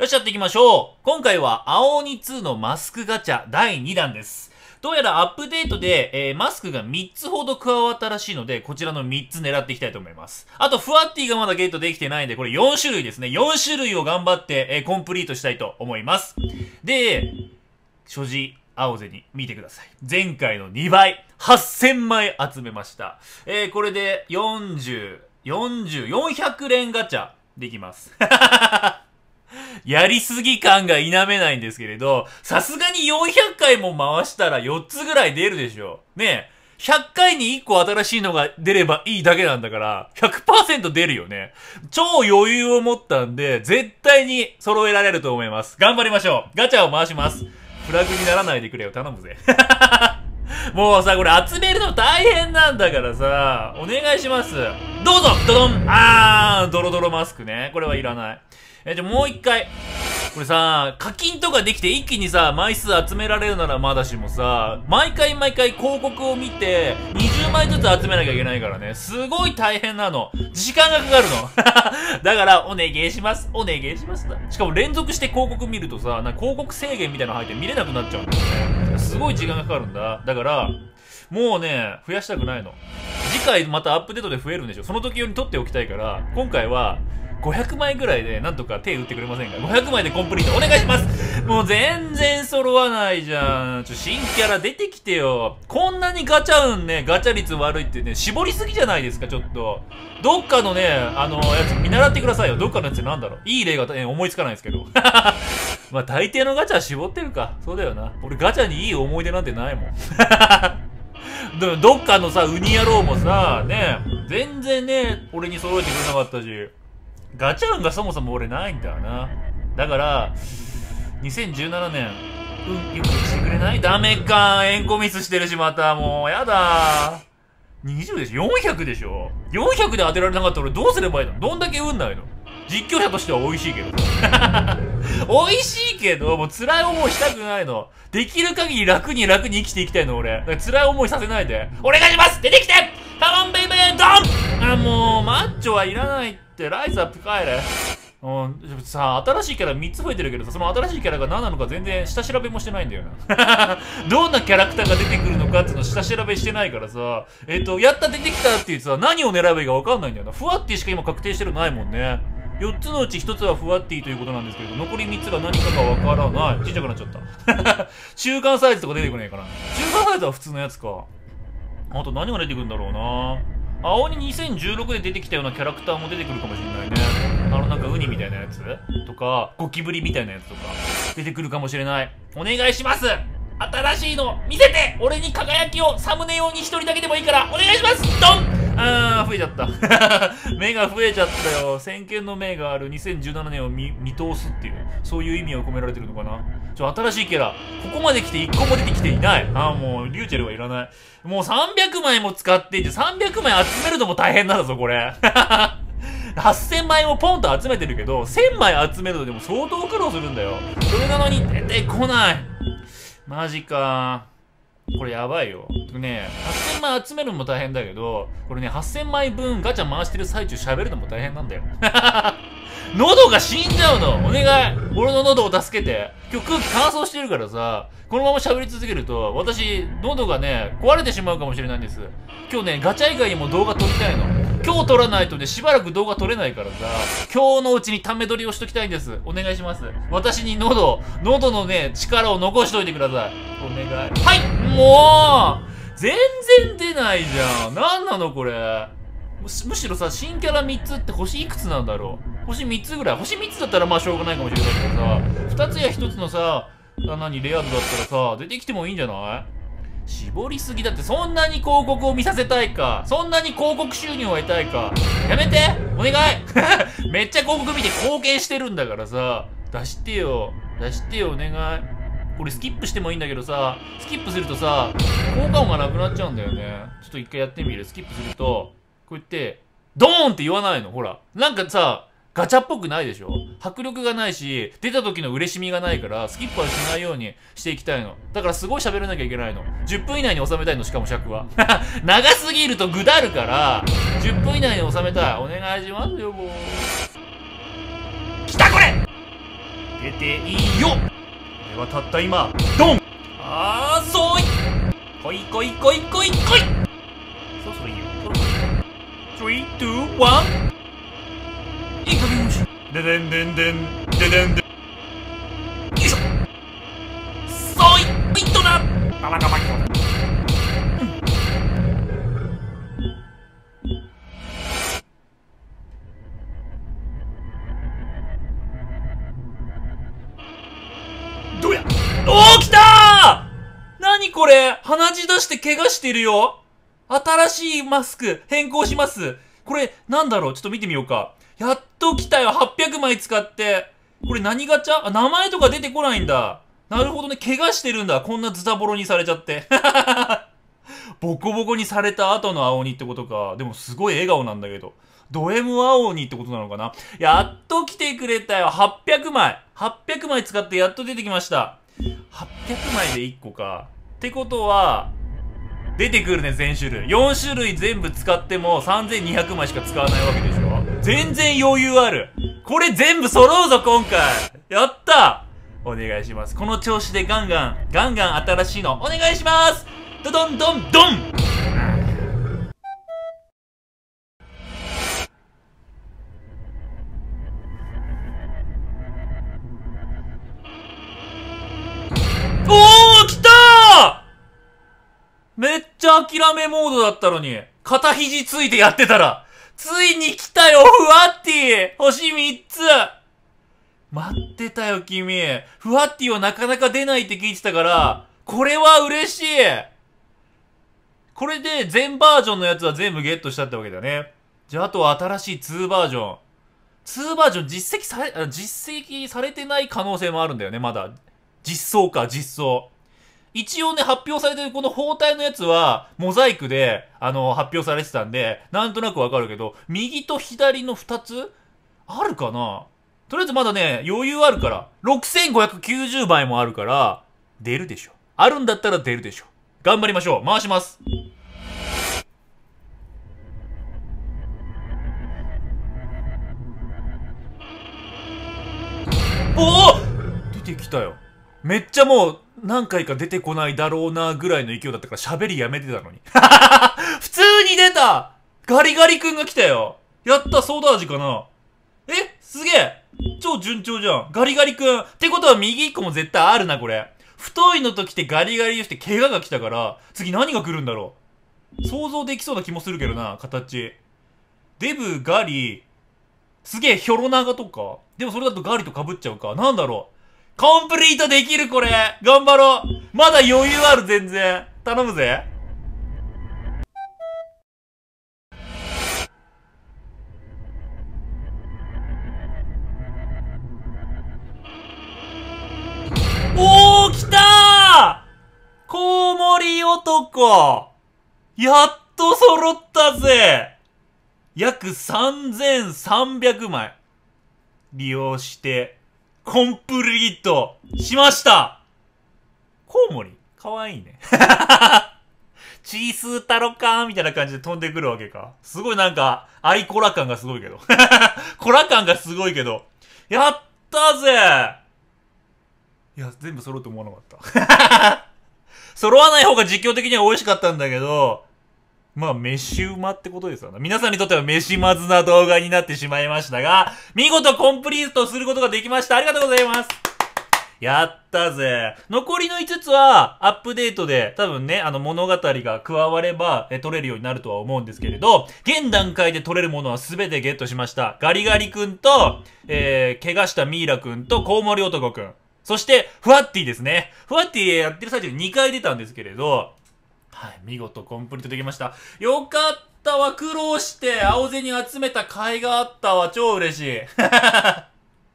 よし、やっていきましょう。今回は、青鬼2のマスクガチャ第2弾です。どうやらアップデートで、マスクが3つほど加わったらしいので、こちらの3つ狙っていきたいと思います。あと、ふわっティがまだゲットできてないんで、これ4種類ですね。4種類を頑張って、コンプリートしたいと思います。で、所持、青瀬に見てください。前回の2倍、8000枚集めました。これで400連ガチャできます。やりすぎ感が否めないんですけれど、さすがに400回も回したら4つぐらい出るでしょ。ねえ、100回に1個新しいのが出ればいいだけなんだから、100% 出るよね。超余裕を持ったんで、絶対に揃えられると思います。頑張りましょう。ガチャを回します。フラグにならないでくれよ。頼むぜ。もうさ、これ集めるの大変なんだからさ、お願いします。どうぞドドンドロドロマスクね。これはいらない。じゃあもう一回。これさ、課金とかできて一気にさ、枚数集められるならまだしもさ、毎回広告を見て、20枚ずつ集めなきゃいけないからね。すごい大変なの。時間がかかるの。だから、お願いします。お願いします。しかも連続して広告見るとさ、なんか広告制限みたいなの入って見れなくなっちゃうんだよね。すごい時間がかかるんだ。だから、もうね、増やしたくないの。次回またアップデートで増えるんでしょ。その時用に取っておきたいから、今回は、500枚ぐらいでなんとか手打ってくれませんか？ 500 枚でコンプリートお願いします。もう全然揃わないじゃん。新キャラ出てきてよ。こんなにガチャ運ね、ガチャ率悪いってね、絞りすぎじゃないですか、ちょっと。どっかのね、やつ見習ってくださいよ。どっかのやつなんだろう。いい例が、思いつかないですけど。まあ大抵のガチャは絞ってるか。そうだよな。俺ガチャにいい思い出なんてないもん。どっかのさ、ウニ野郎もさ、ね、全然ね、俺に揃えてくれなかったし。ガチャ運がそもそも俺ないんだよな。だから、2017年、よくしてくれない？ダメか。エンコミスしてるし、また。もう、やだ。20でしょ？ 400 でしょ？ 400 で当てられなかったら俺どうすればいいの？どんだけ運ないの？実況者としては美味しいけど。美味しいけど、もう辛い思いしたくないの。できる限り楽に生きていきたいの、俺。だから辛い思いさせないで。お願いします！出てきて！カモンベイベードン！もう、マッチョはいらないって、ライズアップ帰れ。さあ、新しいキャラ3つ増えてるけどさ、その新しいキャラが何なのか全然下調べもしてないんだよな。どんなキャラクターが出てくるのかっていうの下調べしてないからさ、やった出てきたっていうさ、何を狙えばいいか分かんないんだよな。ふわってしか今確定してるのないもんね。4つのうち1つはふわってぃということなんですけれど、残り3つが何かがわからない。ちっちゃくなっちゃった。中間サイズとか出てこないかな。中間サイズは普通のやつか。あと何が出てくるんだろうな。青鬼2016で出てきたようなキャラクターも出てくるかもしれないね。なんかウニみたいなやつとか、ゴキブリみたいなやつとか、出てくるかもしれない。お願いします！新しいの見せて！俺に輝きをサムネ用に1人だけでもいいからお願いします！ドン！増えちゃった。目が増えちゃったよ。先見の明がある2017年を見通すっていう、そういう意味を込められてるのかな。新しいキャラ、ここまで来て1個も出てきていない。もう、リューチェルはいらない。もう300枚も使っていて、300枚集めるのも大変なんだぞ、これ。8000枚もポンと集めてるけど、1000枚集めるのでも相当苦労するんだよ。それなのに出てこない。マジか。これやばいよ。ね、8000枚集めるのも大変だけど、これね、8000枚分ガチャ回してる最中喋るのも大変なんだよ。喉が死んじゃうの。お願い。俺の喉を助けて。今日空気乾燥してるからさ、このまま喋り続けると、私、喉がね、壊れてしまうかもしれないんです。今日ね、ガチャ以外にも動画撮りたいの。今日撮らないとね、しばらく動画撮れないからさ、今日のうちにため撮りをしときたいんです。お願いします。私に喉のね、力を残しといてください。お願い。はい！もう全然出ないじゃん。なんなのこれ。むしろさ、新キャラ3つって星いくつなんだろう。星3つぐらい。星3つだったらまあしょうがないかもしれないけどさ、2つや1つのさ、レア度だったらさ、出てきてもいいんじゃない？絞りすぎだって。そんなに広告を見させたいか、そんなに広告収入を得たいか、やめてお願い。めっちゃ広告見て貢献してるんだからさ、出してよお願い。これスキップしてもいいんだけどさ、スキップするとさ、効果音がなくなっちゃうんだよね。ちょっと一回やってみる。スキップするとこうやってドーンって言わないの。ほら、なんかさ、ガチャっぽくないでしょ？迫力がないし、出た時の嬉しみがないから、スキップはしないようにしていきたいの。だからすごい喋らなきゃいけないの。10分以内に収めたいの、しかも尺は。長すぎるとぐだるから、10分以内に収めたい。お願いしますよ、もう。来たこれ！ 出ていいよ。これはたった今、ドン。あー、そうい。来い来い来い来い来い。そろそろいいよ。そろそろいいよ。3、2、1。いい加減にし。ででんでんでん。ででんでん。よいしょ。そうい。ピットだ。ババガバッ。どうや。おー、来たー。なにこれ、鼻血出して怪我してるよ。新しいマスク変更します。これなんだろう、ちょっと見てみようか。やっと来たよ。800枚使って。これ何ガチャ？あ、名前とか出てこないんだ。なるほどね。怪我してるんだ。こんなズタボロにされちゃって。ボコボコにされた後の青鬼ってことか。でもすごい笑顔なんだけど。ド M 青鬼ってことなのかな。やっと来てくれたよ。800枚。800枚使ってやっと出てきました。800枚で1個か。ってことは、出てくるね、全種類。4種類全部使っても3200枚しか使わないわけでしょ。全然余裕ある。これ全部揃うぞ、今回。やった!お願いします。この調子でガンガン新しいのお願いします。ドドンドンドン。おー、来たー。めっちゃ諦めモードだったのに、肩肘ついてやってたら、ついに来たよ、ふわっティ。星3つ。待ってたよ、君。ふわっティはなかなか出ないって聞いてたから、これは嬉しい。これで全バージョンのやつは全部ゲットしたってわけだね。じゃあ、あとは新しい2バージョン。2バージョン実績されてない可能性もあるんだよね、まだ。実装か、実装。一応ね、発表されてるこの包帯のやつは、モザイクで、発表されてたんで、なんとなくわかるけど、右と左の2つあるかな。とりあえずまだね、余裕あるから、6590倍もあるから、出るでしょ。あるんだったら出るでしょ。頑張りましょう。回します。おお！出てきたよ。めっちゃもう、何回か出てこないだろうなぐらいの勢いだったから喋りやめてたのに。普通に出た！ガリガリ君が来たよ。やった、ソーダ味かな。すげえ！超順調じゃん。ガリガリ君。ってことは右1個も絶対あるな、これ。太いのと来てガリガリして怪我が来たから、次何が来るんだろう。想像できそうな気もするけどな、形。デブ、ガリ、すげえ、ヒョロナガとか。でもそれだとガリと被っちゃうか。なんだろう。コンプリートできるこれ。頑張ろう。まだ余裕ある全然。頼むぜ。おー、来たー！コウモリ男。やっと揃ったぜ。約3300枚。利用して、コンプリートしました。コウモリかわいいね。チースータロカーみたいな感じで飛んでくるわけか。すごいなんか、アイコラ感がすごいけど。コラ感がすごいけど。やったぜ。いや、全部揃うと思わなかった。揃わない方が実況的には美味しかったんだけど、まあ、飯うまってことですよね。皆さんにとっては飯まずな動画になってしまいましたが、見事コンプリートすることができました。ありがとうございます。やったぜ。残りの5つはアップデートで多分ね、物語が加われば取れるようになるとは思うんですけれど、現段階で取れるものは全てゲットしました。ガリガリ君と、怪我したミイラ君とコウモリ男君。そして、ふわっティですね。ふわっティやってる最中に2回出たんですけれど、はい、見事コンプリートできました。よかったわ、苦労して青銭集めた甲斐があったわ、超嬉しい。あー、よか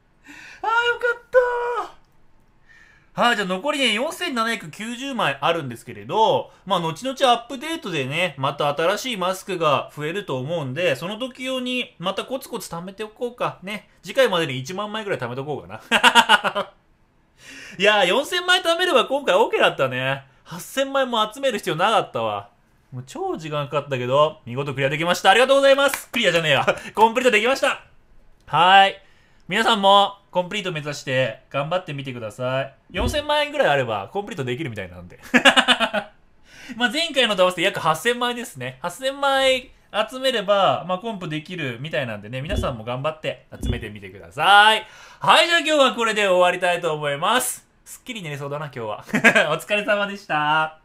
ったはい、じゃあ残りね、4790枚あるんですけれど、まあ、後々アップデートでね、また新しいマスクが増えると思うんで、その時用にまたコツコツ貯めておこうか。ね。次回までに1万枚くらい貯めとこうかな。いやー、4000枚貯めれば今回 OK だったね。8000枚も集める必要なかったわ。もう超時間かかったけど、見事クリアできました。ありがとうございます。クリアじゃねえや。コンプリートできました。はーい。皆さんもコンプリート目指して頑張ってみてください。4000万円ぐらいあればコンプリートできるみたいなんで。まあ前回のと合わせて約8000万円ですね。8000万円集めれば、まあコンプできるみたいなんでね、皆さんも頑張って集めてみてください。はい、じゃあ今日はこれで終わりたいと思います。すっきり寝れそうだな、今日は。お疲れ様でした。